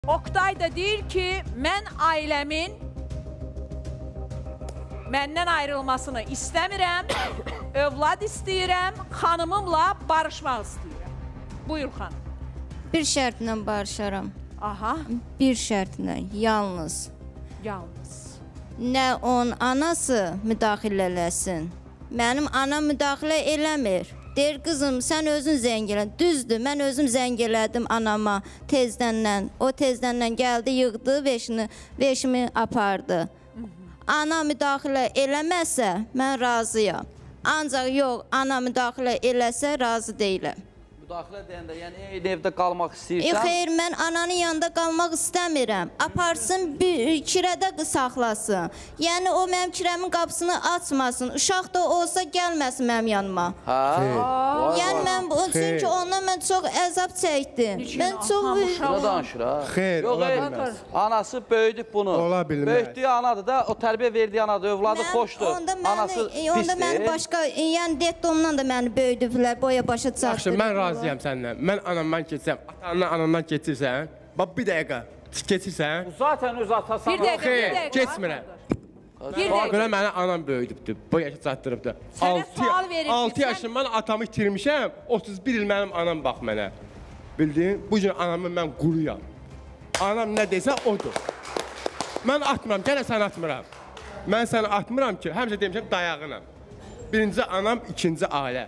Oktay da deyir ki, mən ailəmin məndən ayrılmasını istəmirəm, övlad istəyirəm, xanımımla barışmaq istəyirəm. Buyur xanım. Bir şərtlə barışaram. Aha. Bir şərtlə, yalnız. Yalnız. Nə onun anası müdaxilə eləsin. Mənim anam müdaxilə eləmir. Deyir, qızım, sən özün zəng elə. Düzdür, mən özüm zəng elədim anama tezdəndən. O tezdəndən gəldi, yığdı, veşimi apardı. Ana müdaxilə eləməsə, mən razıyam. Ancaq yox, ana müdaxilə eləsə, razı deyiləm. Müdaxilə deyəndə, yəni eyni evdə qalmaq istəyirsən? Xeyr, mən ananın yanında qalmaq istəmirəm. Aparsın, kirədə saxlasın. Yəni, o mənim kirəmin qapısını açmasın. Uşaq da olsa gəlməsin mənim yanıma. Yəni, mən çünki ondan mən çox əzab çəkdim. Mən çox... Buna danışır, ha? Xeyr, ola bilməz. Anası böyüdüb bunu. Ola bilməz. Böyütdüyü anadır da, o tərbiyə verdiyi anadır, övladı xoşdur. Anası pisdir. Onda məni başqa, yəni detdomdan da məni böyüdüblər, boya başa çatdırdılar. Yaxşı, mən razıyam səndən. Mən anamdan keçsəm, anamdan keçirsən, bax bir dəqiqə, keçirsən. Zaten öz atası. Bir dəqiqə, Keçmirəm. Ona görə mənə anam böyüdübdür, boya çatdırıbdır. Sənə sual verir. 6 yaşımdan atamı itirmişəm, 31 il mənim anam bax mənə. Bildin, bu gün anamı mən quruyam. Anam nə desə odur. Mən atmıram, gələ sən atmıram. Mən səni atmıram ki, həmişə demişəm dayağınam. Birinci anam, ikinci ailə.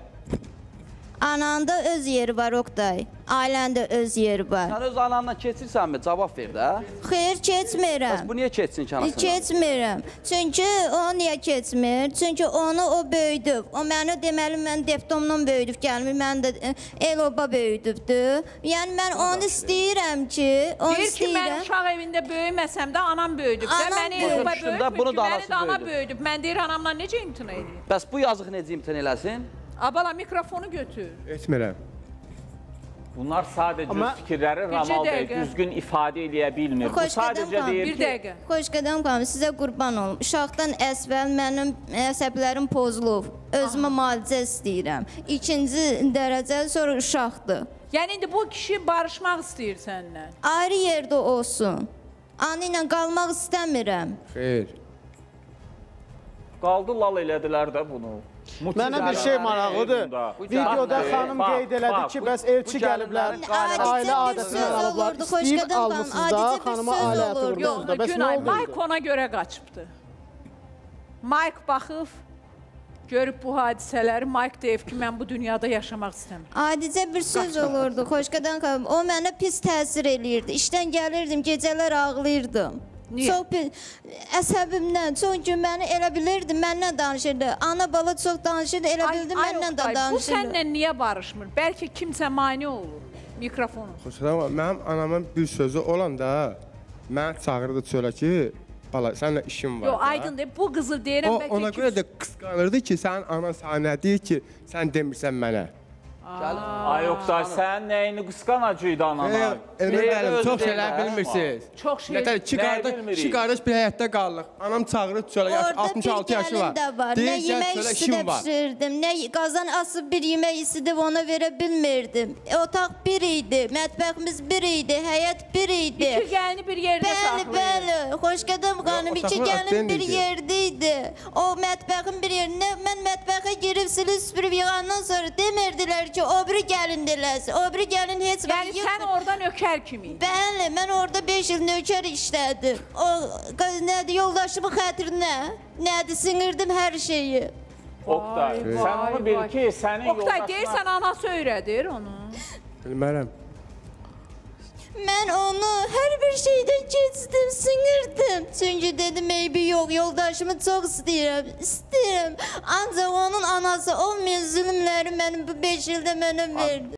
Ananda öz yeri var, Oktay. Ailəndə öz yeri var. Sən öz ananla keçirsənmi? Cavab ver də. Xeyr, keçmirəm. Bəs bu niyə keçsin ki anasına? Keçmirəm. Çünki o niyə keçmir? Çünki onu o böyüdüb. O məni deməli, mən deptomdan böyüdüb gəlmir. Mən də el-oba böyüdübdür. Yəni, mən onu istəyirəm ki, Deyir ki, mən uşaq evində böyüməsəm də anam böyüdüb. Məni el-oba böyüdüb, məni də ana böyüdüb. Mən deyir, anamla necə imtina edeyim? Bəs bu yazıq necə imtina eləsin? Abala, mikrofonu götür. Etmirəm. Bunlar sadəcə fikirləri Ramal bəy düzgün ifadə eləyə bilmir. Bu sadəcə deyir ki... Bir dəqiqə. Xoşqədəm xanım, sizə qurban olum. Uşaqdan əvvəl mənim əsəblərim pozulub. Özümə müalicə istəyirəm. İkinci dərəcə sonra uşaqdır. Yəni, indi bu kişi barışmaq istəyir səndən. Ayrı yerdə olsun. Anı ilə qalmaq istəmirəm. Xeyr. Qaldı lal elədilər də bunu. Mənə bir şey maraqlıdır. Videoda xanım qeyd elədi ki, bəs elçi gəliblər, ailə adəsini alıblar, istəyib almışsınız da, xanıma ailə həyatı vurmuşsunuz da. Bəs nə oldu? Mike ona görə qaçıbdır. Mike baxıb, görüb bu hadisələri, Mike deyib ki, mən bu dünyada yaşamaq istəmirəm. Adicə bir söz olurdu, Xoşqədəm xanım. O mənə pis təsir eləyirdi. İşdən gəlirdim, gecələr ağlayırdım. Çox əsəbimdən, çox gün məni elə bilirdi, məndən danışırdı. Ana bala çox danışırdı, elə bildi, məndən də danışırdı. Bu səndən niyə barışmır? Bəlkə kimsə mane olur mikrofonu. Xoşqədəm, mənim anamın bir sözü olanda, mən çağırdı çölə ki, bala, səninlə işim var. Yox, aydındır, bu qızı deyirəm bəlkə ki... O, ona görə də qısqanırdı ki, sənin anan sənə nə deyir ki, sən demirsən mənə. Ay Oktay, sən nəyini qısqanacaqdı anana? Çox şeylər bilmirsiniz. Çox şeylər. İki qardaş bir həyətdə qalıq. Anam çağırır çölə, 66 yaşı var. Nə yemək istəyib pişirirdim, nə qazan asıb bir yemək istəyib ona verə bilmirdim. Otaq bir idi, mətbəximiz bir idi, həyət bir idi. İki gəlini bir yerdə saxlayır. Bəli, Xoşqədəm xanım, iki gəlin bir yerdə idi. O mətbəxin bir yerində, mən mətbəxə girib silib süpürüb yığandan sonra demirdilər ki, o biri gəlin eləsin, o biri gəlin heç var. Yəni sən orada nökər kimi? Bəli, mən orada 5 il nökər işlədim. O, nədir, yoldaşımın xətrinə, nədir, sinirdim hər şeyi. Oktay, sən onu bil ki, sənin yoldaşına... Oktay, deyirsən, anası öyrədir onu. Bilmərəm. Mən onu hər bir şeydən keçdim, sinirdim. Çünki dedim, eybi yox, yoldaşımı çox istəyirəm. Ancaq onun anası olmayan zülümləri mənim bu 5 ildə mənə verdi.